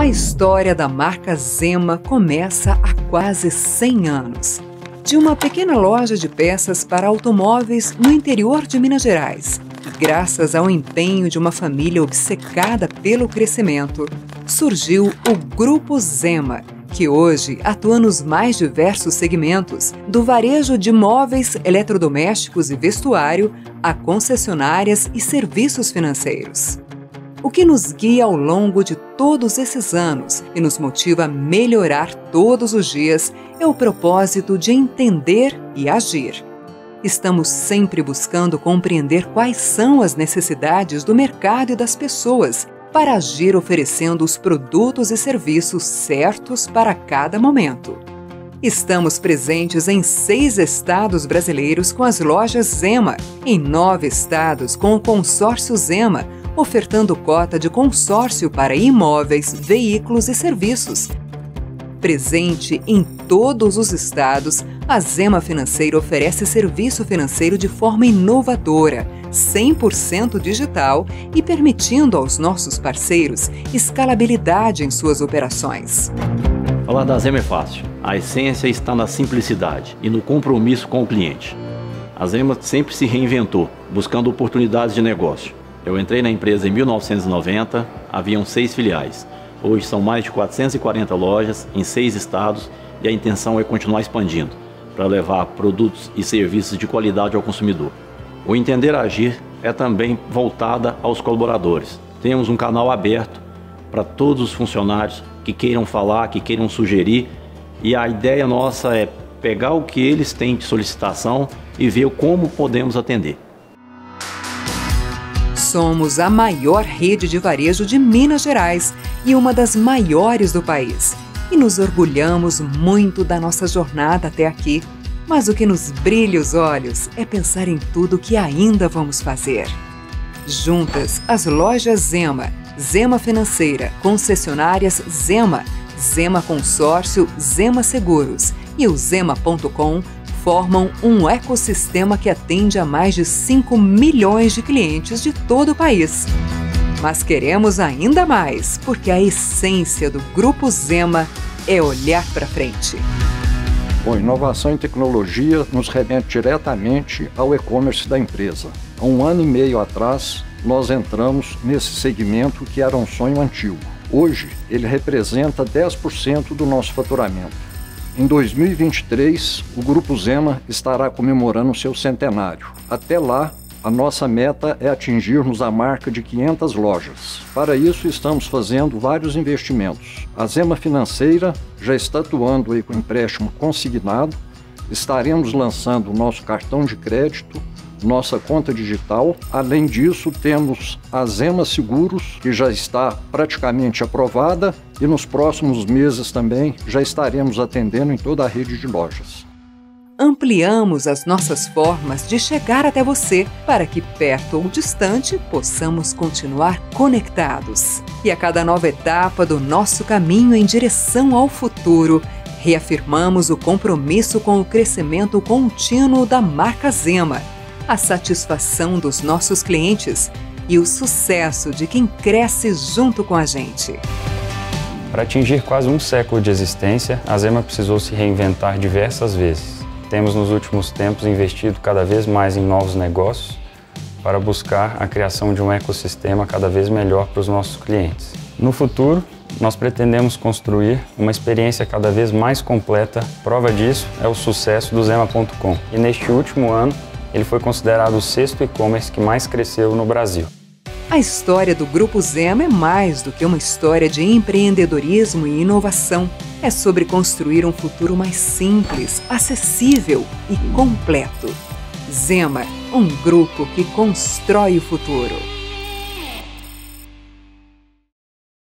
A história da marca Zema começa há quase 100 anos. De uma pequena loja de peças para automóveis no interior de Minas Gerais. Graças ao empenho de uma família obcecada pelo crescimento, surgiu o Grupo Zema, que hoje atua nos mais diversos segmentos, do varejo de móveis, eletrodomésticos e vestuário, a concessionárias e serviços financeiros. O que nos guia ao longo de todos esses anos e nos motiva a melhorar todos os dias é o propósito de entender e agir. Estamos sempre buscando compreender quais são as necessidades do mercado e das pessoas para agir oferecendo os produtos e serviços certos para cada momento. Estamos presentes em 6 estados brasileiros com as lojas Zema, em 9 estados com o consórcio Zema, ofertando cota de consórcio para imóveis, veículos e serviços. Presente em todos os estados, a Zema Financeira oferece serviço financeiro de forma inovadora, 100% digital e permitindo aos nossos parceiros escalabilidade em suas operações. Falar da Zema é fácil. A essência está na simplicidade e no compromisso com o cliente. A Zema sempre se reinventou, buscando oportunidades de negócio. Eu entrei na empresa em 1990, haviam 6 filiais. Hoje são mais de 440 lojas em 6 estados e a intenção é continuar expandindo para levar produtos e serviços de qualidade ao consumidor. O Entender Agir é também voltada aos colaboradores. Temos um canal aberto para todos os funcionários que queiram falar, que queiram sugerir, e a ideia nossa é pegar o que eles têm de solicitação e ver como podemos atender. Somos a maior rede de varejo de Minas Gerais e uma das maiores do país. E nos orgulhamos muito da nossa jornada até aqui. Mas o que nos brilha os olhos é pensar em tudo que ainda vamos fazer. Juntas, as lojas Zema, Zema Financeira, concessionárias Zema, Zema Consórcio, Zema Seguros e o Zema.com formam um ecossistema que atende a mais de 5 milhões de clientes de todo o país. Mas queremos ainda mais, porque a essência do Grupo Zema é olhar para frente. Bom, inovação e tecnologia nos remete diretamente ao e-commerce da empresa. Há 1 ano e meio atrás, nós entramos nesse segmento que era um sonho antigo. Hoje, ele representa 10% do nosso faturamento. Em 2023, o Grupo Zema estará comemorando seu centenário. Até lá, a nossa meta é atingirmos a marca de 500 lojas. Para isso, estamos fazendo vários investimentos. A Zema Financeira já está atuando aí com empréstimo consignado. Estaremos lançando o nosso cartão de crédito, nossa conta digital. Além disso, temos a Zema Seguros, que já está praticamente aprovada, e nos próximos meses também já estaremos atendendo em toda a rede de lojas. Ampliamos as nossas formas de chegar até você, para que, perto ou distante, possamos continuar conectados. E a cada nova etapa do nosso caminho em direção ao futuro, reafirmamos o compromisso com o crescimento contínuo da marca Zema, a satisfação dos nossos clientes e o sucesso de quem cresce junto com a gente. Para atingir quase 1 século de existência, a Zema precisou se reinventar diversas vezes. Temos nos últimos tempos investido cada vez mais em novos negócios para buscar a criação de um ecossistema cada vez melhor para os nossos clientes. No futuro, nós pretendemos construir uma experiência cada vez mais completa. Prova disso é o sucesso do Zema.com. E neste último ano, ele foi considerado o 6º e-commerce que mais cresceu no Brasil. A história do Grupo Zema é mais do que uma história de empreendedorismo e inovação. É sobre construir um futuro mais simples, acessível e completo. Zema, um grupo que constrói o futuro.